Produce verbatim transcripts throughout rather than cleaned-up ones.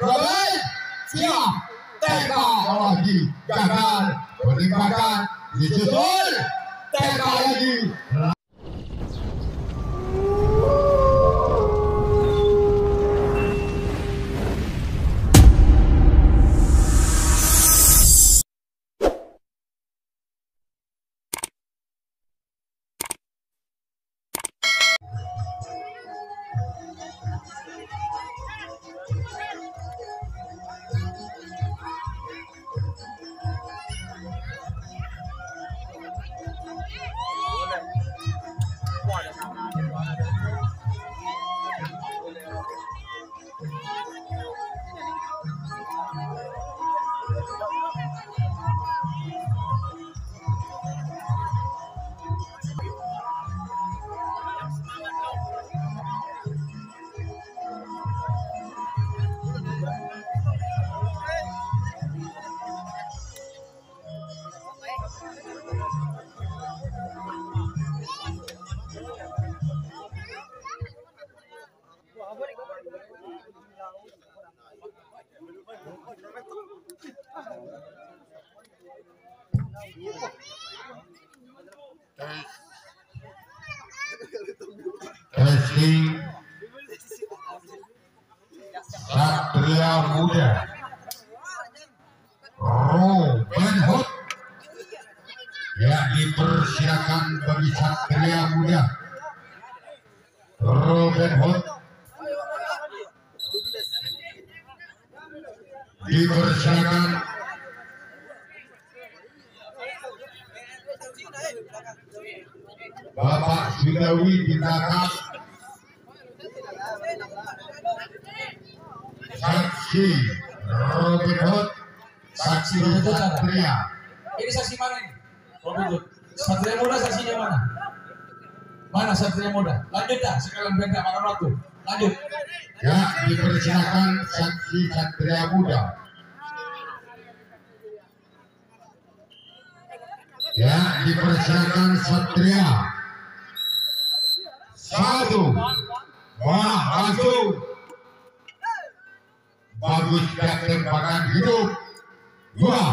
Robin siap, tembak lagi, gagal, penembakan disusul, tembak lagi. Testing Satria Muda Robin Hood ya dipersilakan bagi Satria Muda Robin Hood dipersilakan Bapak Sudawi di belakang saksi Robin Hood, saksi Satria. Ini saksi mana ini? Robin Hood. Satria Muda saksinya mana? Mana Satria Muda? Lanjut dah, sekalian benda makan waktu. Lanjut. Ya, dipersilakan saksi Satria Muda. Ya, dipersilakan Satria. Satu, wah langsung. Bagus dia tembakan hidup. Dua,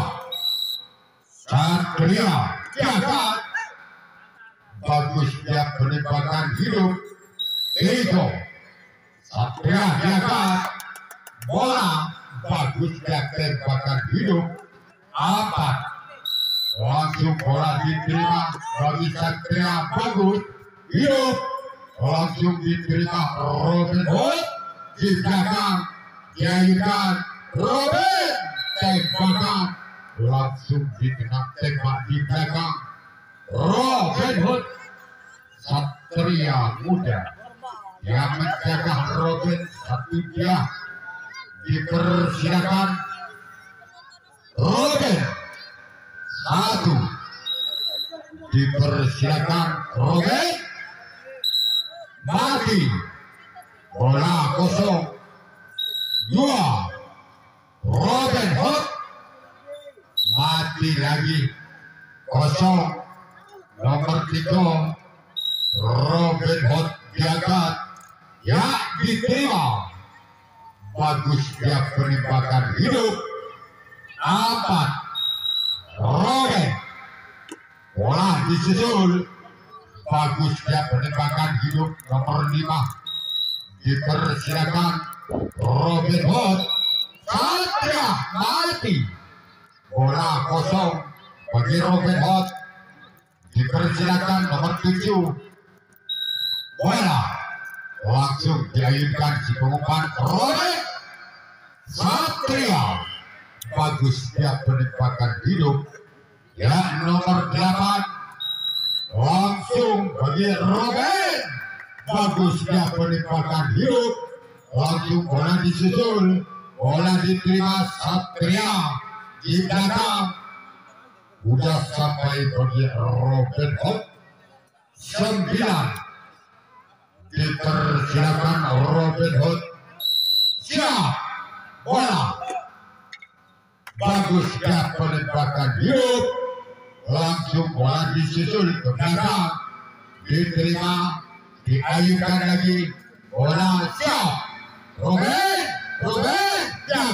Satria jagat. Bagus dia penembakan hidup. Tiga, Satria jagat. Bola. Bagus dia tembakan hidup. Empat, langsung bola diterima bagi Satria. Bagus hidup. Langsung diterima Robin Hood di belakang. Diayunkan Robin, tembakan langsung dikena tembak di belakang Robin Hood. Satria Muda yang menjaga Robin satu dia dipersilakan Robin satu dipersilakan Robin mati bola kosong. Dua, Robin Hood mati lagi kosong. Nomor tiga, Robin Hood jagat ya diterima. Bagus dia penembakan hidup. Empat, Robin bola disusul. Bagus dia penembakan hidup. Nomor lima dipersilakan Robin Hood. Satria mati bola kosong bagi Robin Hood. Dipersilakan nomor tujuh bola langsung diayunkan si pengumpan Robin. Satria bagus dia penembakan hidup ya. Nomor delapan langsung bagi Robin. Bagus dia penembakan hidup. Langsung bola disusul, bola diterima Satria di belakang. Sudah sampai bagi Robin Hood. Sembilan dipersilakan Robin Hood. Siap bola. Bagus dia penembakan hidup. Langsung bola disusul ke belakang. Diterima, diayunkan lagi. Bola siap. Robin, Robin, ya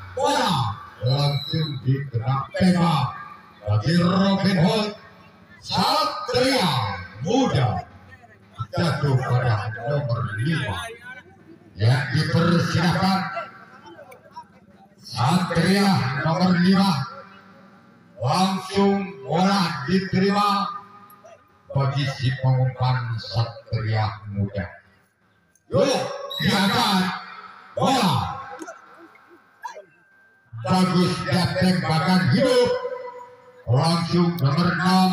bola langsung dikena tembak bagi Robin Hood. Satria Muda jatuh pada nomor lima. Ya, dipersilakan Satria nomor lima. Langsung bola diterima bagi si pengumpan Satria Muda. Yuk, diangkat bola. Bagus dia tembakan hidup. Langsung nomor enam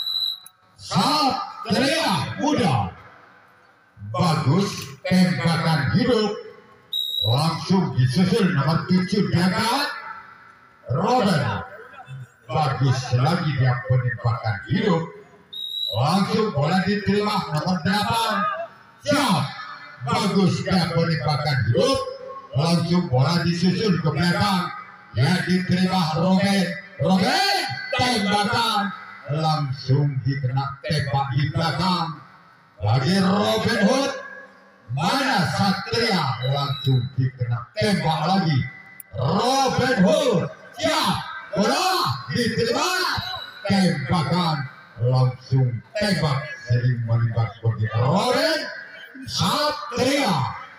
Satria Muda. Bagus tembakan hidup. Langsung disusul nomor tujuh diangkat Robin. Bagus lagi dia penembakan hidup. Langsung bola diterima nomor delapan. Siap. Bagus dia penembakan hidup. Langsung bola disusul ke belakang. Ya, diterima Robin. Robin tembakan. Langsung dikena tembak di belakang. Lagi Robin Hood. Mana Satria. Langsung dikena tembak lagi. Robin Hood. Siap. Bola diterima. Tembakan. Langsung tembak. Sering menembak bagi Robin. Satria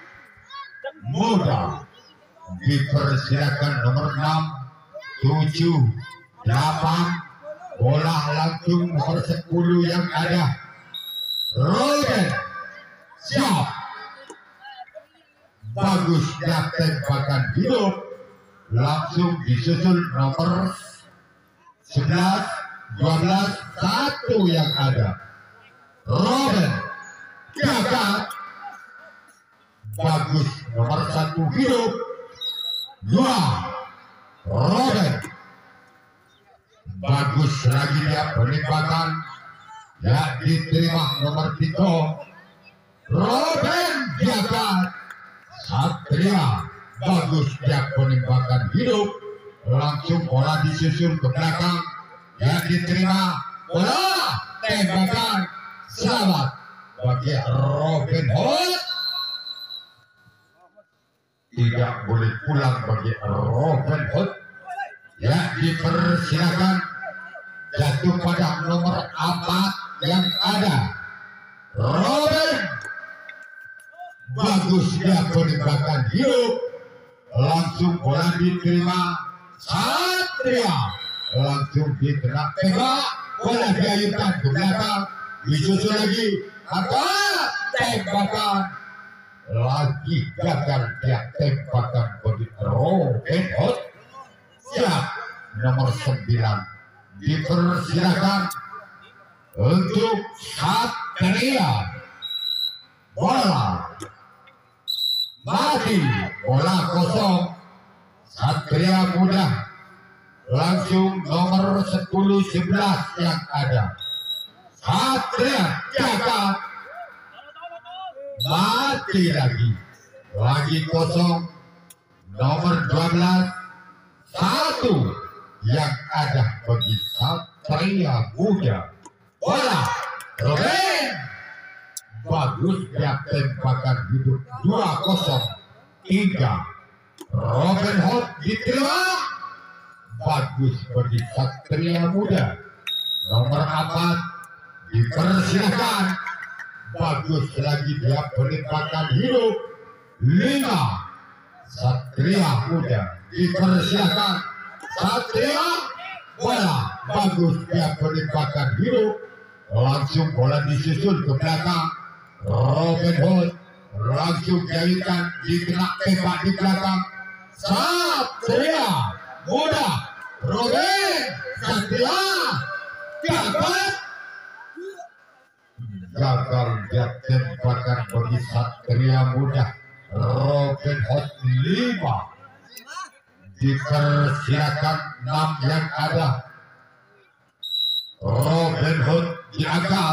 Muda. Dipersilakan nomor enam, tujuh, delapan. Bola langsung nomor sepuluh yang ada. Robin. Siap. Bagus dia tembakan hidup. Langsung disusul nomor sebelas, dua belas, satu yang ada. Robin. Gagal. Bagus nomor satu hidup. Dua. Robin. Bagus lagi dia penembakan. Ya, diterima nomor tiga. Robin gagal. Satria. Bagus dia penembakan hidup. Langsung bola disusul ke belakang. Ya, diterima. Bola tembakan. Selamat bagi Robin Hood. Tidak boleh pulang bagi Robin Hood. Ya, dipersilakan jatuh pada nomor empat yang ada. Robin. Bagus dia penembakan hidup. Langsung bola diterima Satria. Langsung dikena tembak. Bola diayunkan ke belakang. Disusul lagi. Apa? Tembakan. Lagi gagal dia tembakan bagi Robin Hood. Siap. Nomor sembilan. Dipersilakan untuk Satria. Bola mati. Bola kosong. Satria Muda. Langsung nomor sepuluh, sebelas yang ada. Satria gagal. Mati lagi. Lagi kosong. Nomor dua belas. Satu yang ada bagi Satria Muda. Bola. Robin. Bagus dia tembakan hidup. Dua kosong. Tiga. Robin Hood diterima. Bagus bagi Satria Muda. Nomor empat. Dipersilakan. Bagus lagi dia penembakan hidup. Lima. Satria Muda. Dipersilakan. Satria. Bola. Bagus dia penembakan hidup. Langsung bola disusul ke belakang. Robin Hood. Langsung dialihkan. Dikena tembak di belakang. Satria Muda. Robin. Satria. Gagal. Gagal dia tembakan bagi Satria Muda. Robin Hood lima. Dipersilakan enam yang ada. Robin Hood diangkat.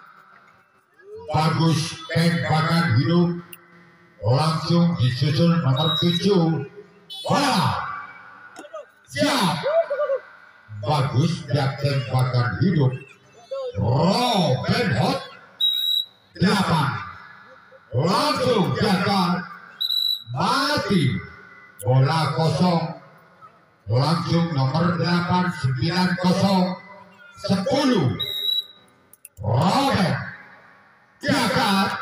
Bagus tembakan hidup. Langsung disusul nomor tujuh. Bola. Siap. Bagus dia tembakan hidup. Robin Hood delapan. Langsung gagal. Mati. Bola kosong. langsung nomor delapan sembilan nol sepuluh Robert diangkat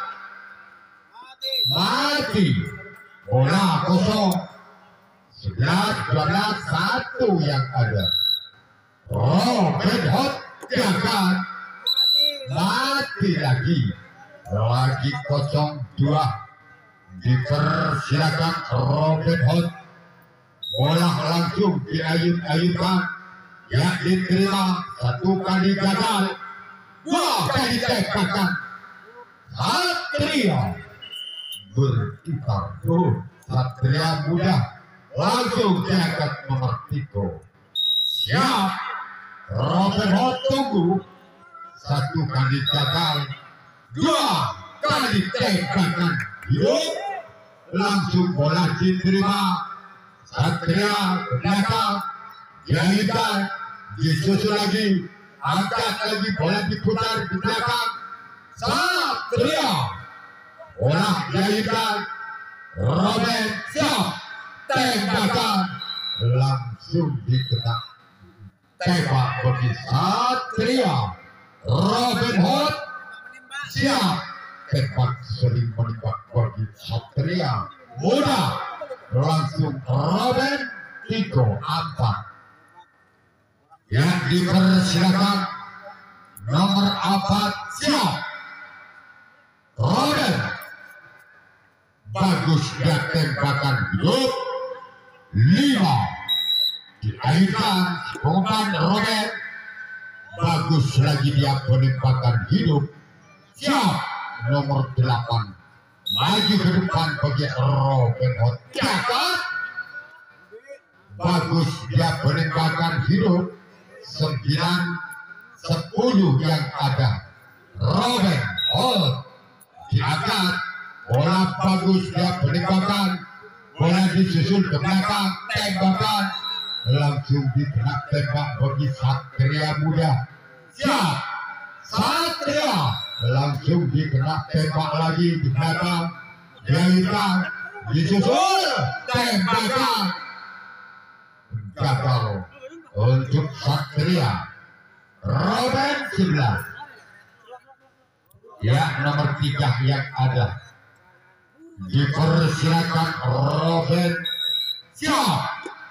mati bola kosong sebelas dua belas satu yang ada. Robert Hot diangkat mati lagi lagi kosong dua. Dipersilakan Robert Hot, bola langsung diayun-ayunkan, yang diterima satu kali gagal, dua kali tembakan. Satria berputar tuh, Satria muda langsung diangkat nomor tiga. Siap, Robert Hot tunggu, satu kali gagal, dua kali tembakan. Yuk, langsung bola diterima, Satria ke belakang, dialihkan, disusul lagi, angkat lagi, bola diputar di belakang, Satria, bola dialihkan, Robert siap, tembakan, langsung dikena tembak bagi Satria. Robert Hot siap, tembak sering menembak bagi Satria muda, langsung Robert tiga empat. Yang dipersilakan nomor empat siap, Robert bagus dia tembakan hidup lima, dialihkan umpan Robert bagus lagi dia penembakan hidup. Siap, nomor delapan maju ke depan bagi Robert Hot, diangkat bagus dia penembakan hidup. Sembilan sepuluh yang ada, Robert Hot diangkat, bola bagus dia penembakan, bola disusul ke belakang, tembakan langsung dikena tembak bagi Satria muda. Siap, Satria langsung dikena tembak lagi di belakang, dialihkan, disusul tembakan gagal untuk Satria. Robert sebelas, ya nomor tiga yang ada, dipersilakan Robert siap,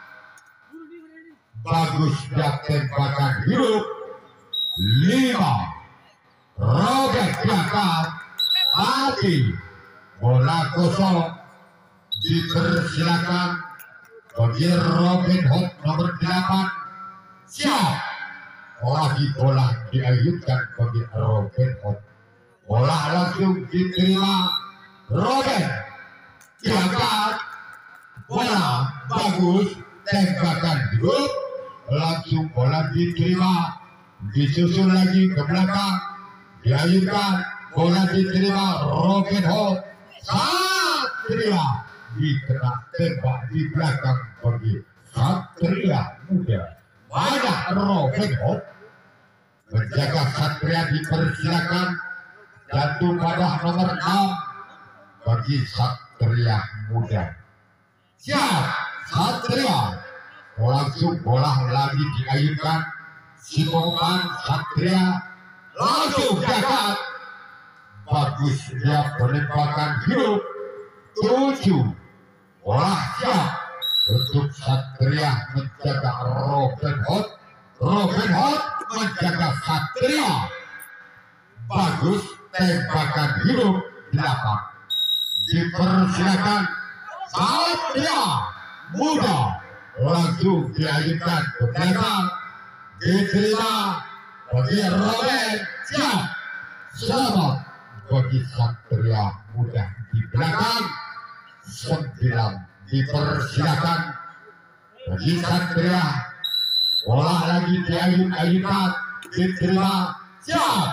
bagus dia tembakan hidup lima, Robert diangkat mati, bola kosong, dipersilakan bagi Robert Hot nomor delapan siap, lagi bola diayunkan bagi Robert Hot, bola langsung diterima Robert diangkat, bola bagus tembakan hidup, langsung bola diterima, disusul lagi ke belakang, diayunkan, bola diterima Robert Hot, Satria dikena tembak di belakang bagi Satria muda. Mana Robert Hot menjaga Satria, dipersilakan jatuh pada nomor enam bagi Satria muda. Siap, Satria langsung bola lagi diayunkan, Simoman Satria langsung gagal, bagus dia penembakan hidup tujuh, bola siap untuk Satria menjaga Robert Hot. Robert Hot menjaga Satria, bagus tembakan hidup delapan, dipersilakan Satria muda langsung diayunkan ke belakang, diterima bagi Robert siap, selamat bagi Satria muda di belakang. Sembilan, dipersilakan bagi Satria, bola lagi diayun-ayunkan, diterima siap,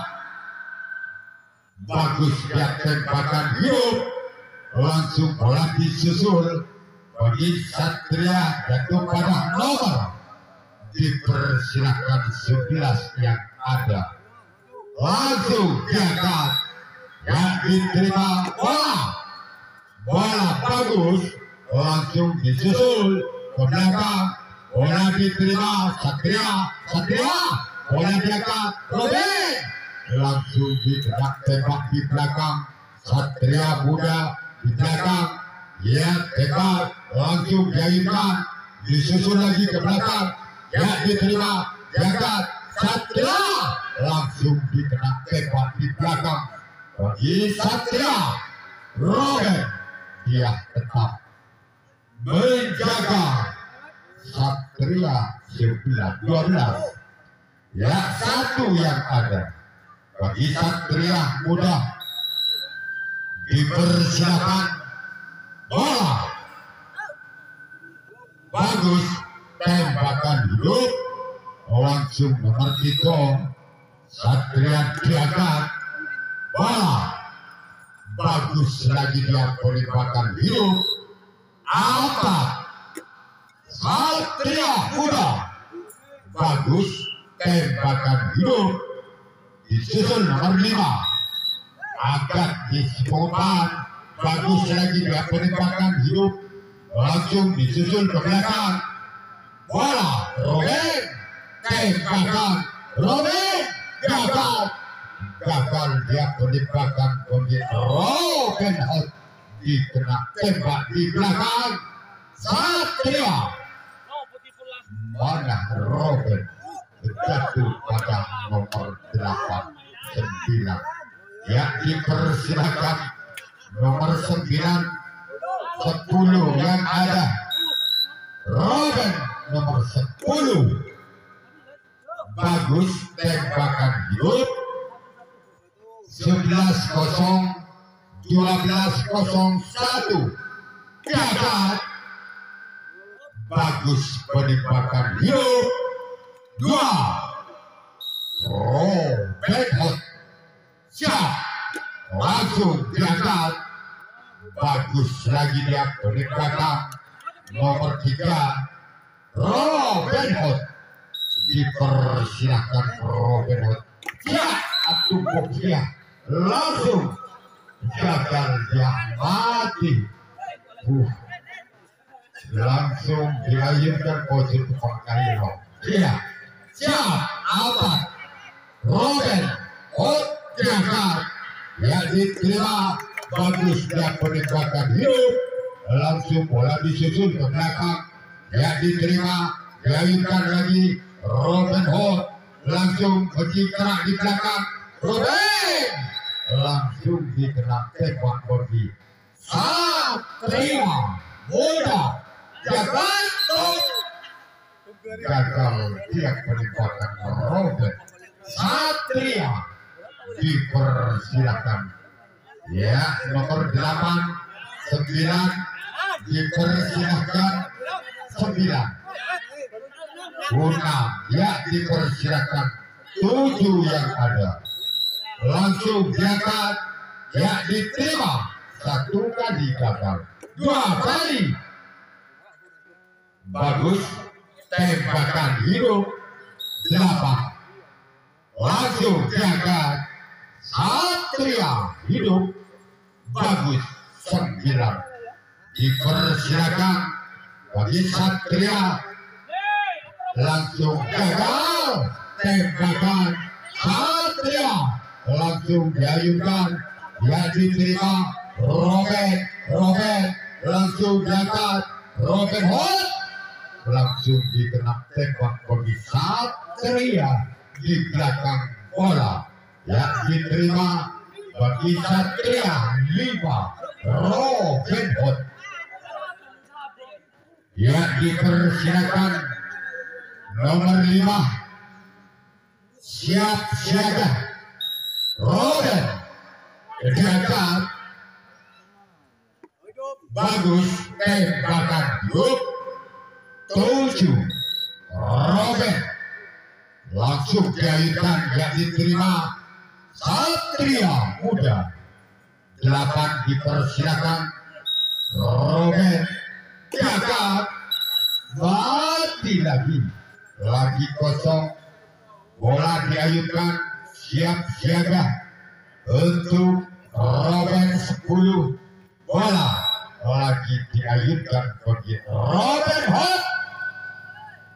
bagus dia tembakan hidup, langsung bola disusul bagi Satria jatuh pada nomor, dipersilakan sebelas yang ada, langsung diangkat, yang diterima bola, bola bagus, langsung disusul ke belakang, bola diterima Satria, Satria, bola diangkat Robin, langsung dikenak tembak di belakang Satria Muda di belakang, ya tembak langsung diayunkan, disusul lagi ke belakang, ya diterima, diangkat Satria, langsung dikenak tembak di belakang bagi Satria. Robin, dia tetap menjaga Satria sembilan dua belas. Ya, satu yang ada bagi Satria Muda. Dipersilakan bola. Bagus, tembakan hidup langsung nomor tiga. Satria diangkat bola. Bagus lagi dia penembakan hidup. Apa? Satria Muda. Bagus tembakan hidup. Disusul nomor lima. Agak disebutkan. Bagus lagi dia penembakan hidup. Langsung disusul ke belakang. Bola Robin. Tembakan Robin. Gagal. Gagal dia penembakan bagi Robin Hood. Dikena tembak di belakang Satria. Mana Robin jatuh pada nomor delapan sembilan. Ya, dipersilakan nomor sembilan sepuluh yang ada. Robin nomor sepuluh. Bagus tembakan hidup. sebelas kosong, dua belas kosong satu. Gagal. Bagus penembakan hidup. Dua. Robin Hood. Siap. Langsung diangkat. Bagus lagi dia penembakan nomor tiga. Robin Hood. Dipersilahkan Robin Hood. Siap. Atuh dia langsung gagal dia mati. Uh. Langsung diayunkan posisi pakai lo. Iya, siap apa? Robin Hood gagal. Ya diterima. Bagus dia penembakan hidup. Langsung bola disusun ke belakang. Ya diterima. Diayunkan lagi Robin Hood. Langsung bergerak di belakang. Robin langsung dikena tembak bagi Satria Muda. Gagal. Gagal dia penembakan Robin. Satria dipersilakan. Ya, nomor delapan sembilan dipersilakan sembilan. Enam ya dipersilakan tujuh yang ada. Langsung diangkat, ya diterima. Satu kali gagal, dua kali. Bagus tembakan hidup. Delapan. Langsung diangkat. Satria hidup. Bagus sembilan. Dipersilakan bagi Satria. Langsung gagal tembakan Satria. Langsung diayunkan, ya diterima. Robin, Robin langsung diangkat. Robin Hood langsung dikena tembak bagi Satria di belakang bola. Ya diterima bagi Satria lima. Robin Hood. Ya dipersilakan nomor lima. Siap siaga. Robin diangkat. Bagus tembakan hidup. Tujuh. Robin langsung diayunkan, yang diterima Satria Muda. Delapan dipersilakan. Robin gagal. Mati lagi. Lagi kosong. Bola diayunkan. Siap siaga untuk Robin sepuluh. Bola lagi diayunkan bagi Robin Hood.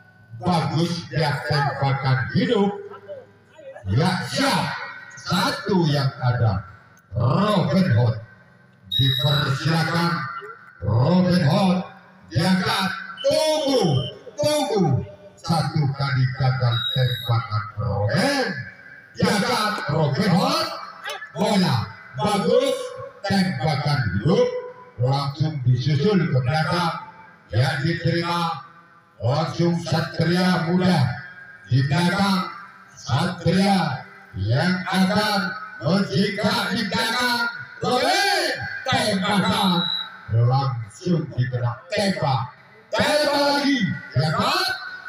bagus dia tembakan hidup. Ya siap, satu yang ada Robin Hood. Dipersilakan Robin Hood. Diangkat, tunggu, tunggu. Satu kali gagal tembakan Robin. Diangkat Robin Hood. Bola bagus, tembakan hidup. Langsung disusul ke belakang. Ya diterima. Langsung Satria Muda di belakang. Satria yang akan menjika di belakang. Robin tembakan langsung digerak tembak. Tembak lagi, ya kan?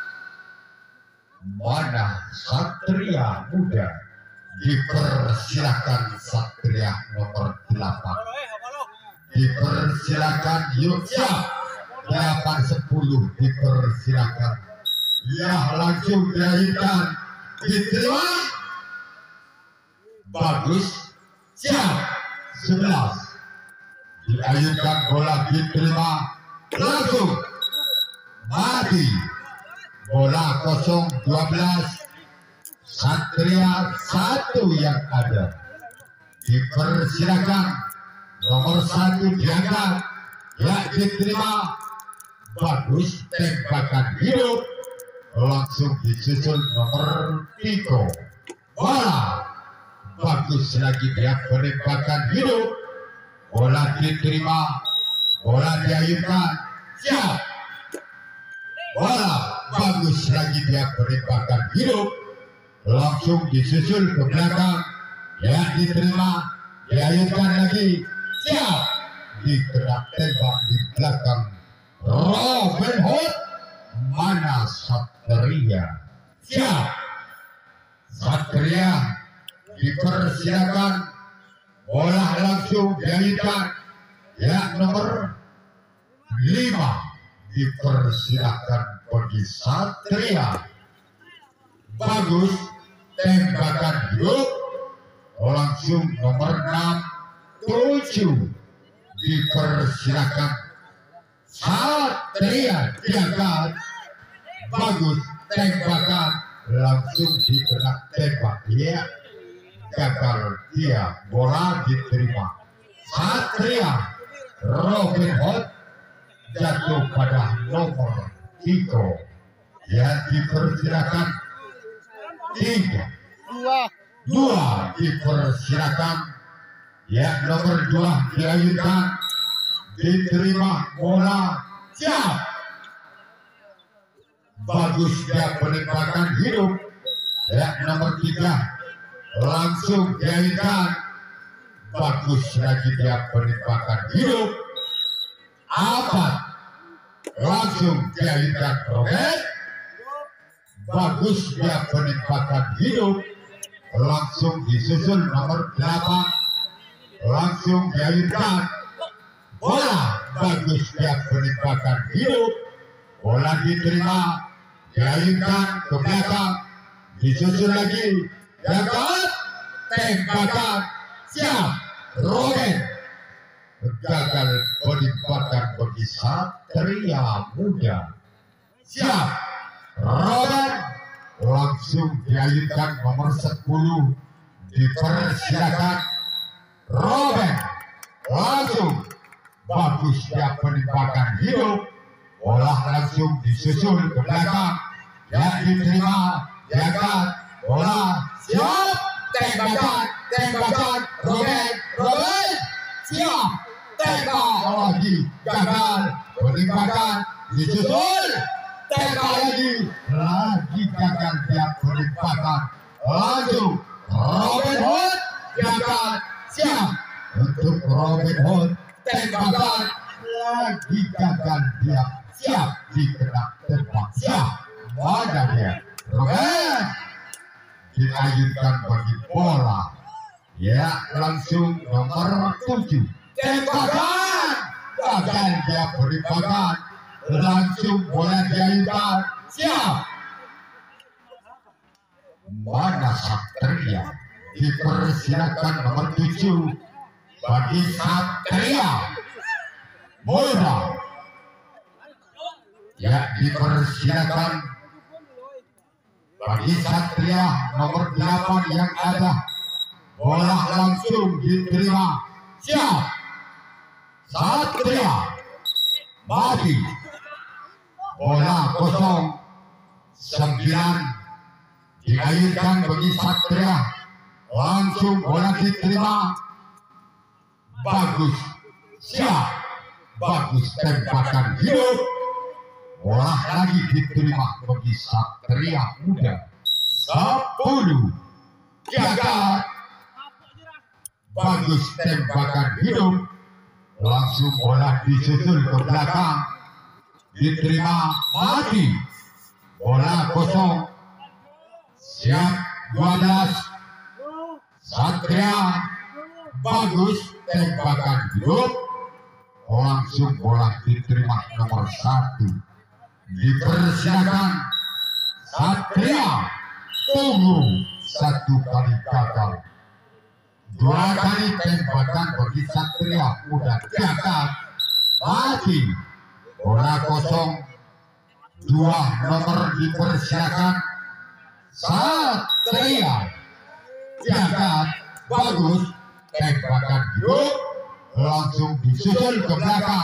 Mana Satria Muda? Dipersilakan Satria nomor delapan. Dipersilakan yuk siap. delapan sepuluh dipersilakan. Ya langsung dialihkan. Diterima. Bagus. Siap. sebelas. Dialihkan bola diterima. Langsung. Mati. Bola kosong dua belas. Satria satu yang ada. Dipersilakan. Nomor satu diangkat. Ya diterima. Bagus tembakan hidup. Langsung disusul nomor tiga. Bola bagus lagi dia penembakan hidup. Bola diterima. Bola diayunkan. Siap. Bola bagus lagi dia penembakan hidup. Langsung disusul ke belakang. Ya diterima. Diayunkan lagi. Siap. Digerak tembak di belakang Robin Hood. Mana Satria? Siap. Satria dipersilakan. Bola langsung dialihkan. Ya nomor lima dipersilakan bagi Satria. Bagus tembakan hidup. Langsung nomor enam tujuh dipersilakan Satria diangkat. Bagus tembakan langsung digerak tembak. Ya gagal dia. Bola diterima. Satria Robin Hood jatuh pada nomor tiga. Ya dipersilakan tiga. Dua. Dua dipersilakan. Ya nomor dua dialihkan. Diterima bola. Siap. Bagus dia penembakan hidup. Ya nomor tiga langsung dialihkan. Bagus lagi dia penembakan hidup. Empat langsung dialihkan Robin. Bagus dia penembakan hidup. Langsung disusul nomor delapan. Langsung dialihkan. Bola bagus dia penembakan hidup. Bola diterima. Dialihkan ke belakang. Disusul lagi. Gagal. Tembakan. Siap. Robin. Gagal penembakan bagi Satria Muda. Siap. Robin. Langsung dialihkan nomor sepuluh. Dipersilakan. Robin. Langsung. Bagus dia penembakan hidup. Bola langsung disusul ke belakang. Ya diterima. Diangkat. Bola. Siap. Tembakan. Tembakan. Robin. Robin. Siap. Tembak lagi. Gagal. Penembakan. Disusul. Tembak lagi. Lagi gagal dia penembakan. Langsung. Robin Hood. Diangkat. Siap. Untuk Robin Hood. Tembakan. Lagi gagal dia. Siap. Digerak tembak. Siap. Mana dia? Robin. Diayunkan bagi bola. Ya langsung nomor tujuh. Tembakan. Gagal dia penembakan. Langsung bola diayunkan. Siap. Mana Satria? Dipersilakan nomor tujuh bagi Satria Muda. Ya dipersilakan bagi Satria nomor delapan yang ada. Bola langsung diterima. Siap. Satria maju. Bola kosong. Sembilan dialirkan bagi Satria. Langsung bola diterima. Bagus. Siap. Bagus tembakan hidup. Bola lagi diterima bagi Satria Muda. Sepuluh. Jaga. Bagus tembakan hidup. Langsung bola disusul ke belakang. Diterima mati. Bola kosong. Siap dua belas. Satria. Bagus tembakan hidup. Langsung bola diterima nomor satu. Dipersilakan. Satria tunggu satu kali gagal. Dua kali tembakan bagi Satria Muda. Gagal. Mati. Bola kosong. Dua nomor dipersilakan. Satria. Gagal. Bagus. Tembakan hidup. Langsung disusul ke belakang.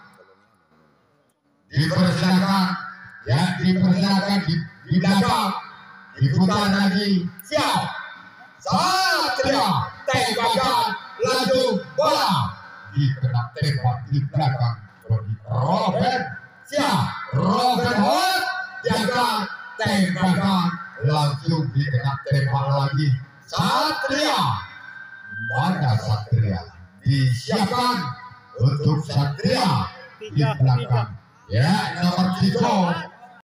Dipersilakan. Ya, dipersilakan di, di belakang. Diputar lagi. Siap. Satria. Tembakan. Langsung bola. Dikena tembak di belakang. Bagi Robert. Siap. Robert Hood. Jaga. Tembakan. Langsung dikena tembak lagi. Satria. Mana Satria? Disiapkan untuk Satria di belakang. Ya, nomor tiga